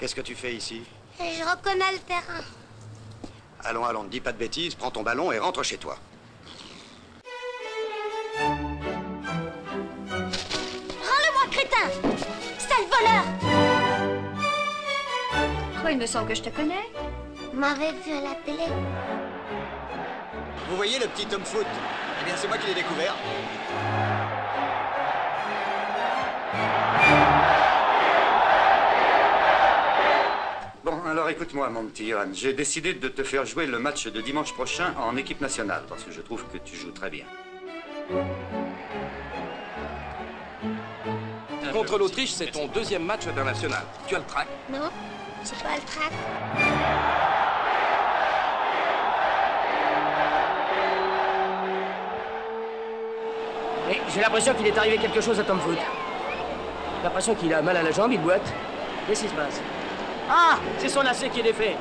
Qu'est-ce que tu fais ici? Et je reconnais le terrain. Allons, allons, ne dis pas de bêtises, prends ton ballon et rentre chez toi. Rends-le-moi, crétin! Sale voleur! Toi, il me semble que je te connais. Vous m'avez vu à la télé. Vous voyez le petit homme foot? Eh bien, c'est moi qui l'ai découvert. Bon, alors écoute-moi, mon petit Johan. J'ai décidé de te faire jouer le match de dimanche prochain en équipe nationale, parce que je trouve que tu joues très bien. Contre l'Autriche, c'est ton deuxième match international. Tu as le trac? Non, j'ai pas le trac. Mais j'ai l'impression qu'il est arrivé quelque chose à Tom Foot. J'ai l'impression qu'il a mal à la jambe, il boite. Qu'est-ce qui se passe? Ah, c'est son lacet qui est défait.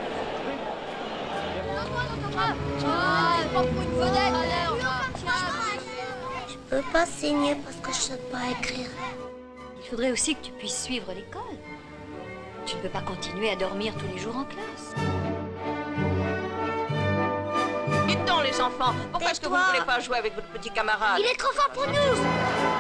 Je peux pas signer parce que je sais pas écrire. Il faudrait aussi que tu puisses suivre l'école. Tu ne peux pas continuer à dormir tous les jours en classe. Dites donc, les enfants, pourquoi est-ce que vous ne voulez pas jouer avec votre petit camarade? Il est trop fort pour nous!